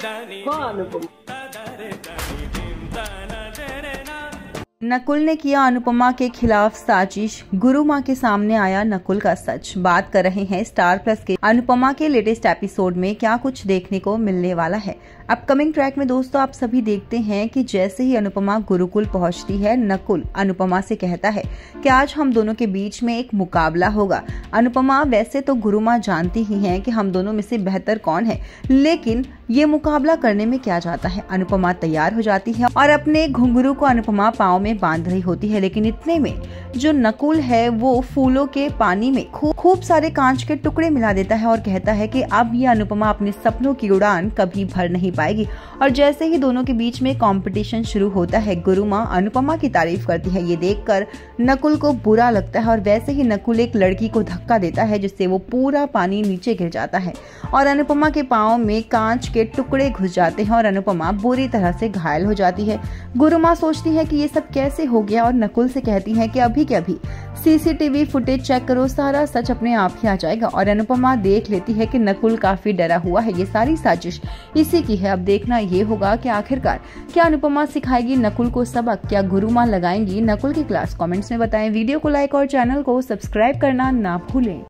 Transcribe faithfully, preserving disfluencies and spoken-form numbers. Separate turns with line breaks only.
कौन अनुपमा?
नकुल ने किया अनुपमा के खिलाफ साजिश, गुरु माँ के सामने आया नकुल का सच। बात कर रहे हैं स्टार प्लस के अनुपमा के लेटेस्ट एपिसोड में क्या कुछ देखने को मिलने वाला है। अपकमिंग ट्रैक में दोस्तों आप सभी देखते हैं कि जैसे ही अनुपमा गुरुकुल पहुंचती है, नकुल अनुपमा से कहता है कि आज हम दोनों के बीच में एक मुकाबला होगा। अनुपमा वैसे तो गुरु माँ जानती ही हैं कि हम दोनों में से बेहतर कौन है, लेकिन ये मुकाबला करने में क्या जाता है। अनुपमा तैयार हो जाती है और अपने घुंघरू को अनुपमा पाँव में बांध रही होती है, लेकिन इतने में जो नकुल है वो फूलों के पानी में खूब खूब सारे कांच के टुकड़े मिला देता है और कहता है कि अब ये अनुपमा अपने सपनों की उड़ान कभी भर नहीं पाएगी। और जैसे ही दोनों के बीच में कंपटीशन शुरू होता है, गुरु माँ अनुपमा की तारीफ करती है। ये देखकर नकुल को बुरा लगता है और वैसे ही नकुल एक लड़की को धक्का देता है, जिससे वो पूरा पानी नीचे गिर जाता है और अनुपमा के पाँव में कांच के टुकड़े घुस जाते हैं और अनुपमा बुरी तरह से घायल हो जाती है। गुरु माँ सोचती है कि ये सब कैसे हो गया और नकुल से कहती है कि अभी के अभी सीसीटीवी फुटेज चेक करो, सारा सच अपने आप ही आ जाएगा। और अनुपमा देख लेती है कि नकुल काफी डरा हुआ है, ये सारी साजिश इसी की है। अब देखना ये होगा कि आखिरकार क्या अनुपमा सिखाएगी नकुल को सबक, क्या गुरु माँ लगाएंगी नकुल की क्लास। कमेंट्स में बताएं। वीडियो को लाइक और चैनल को सब्सक्राइब करना ना भूलें।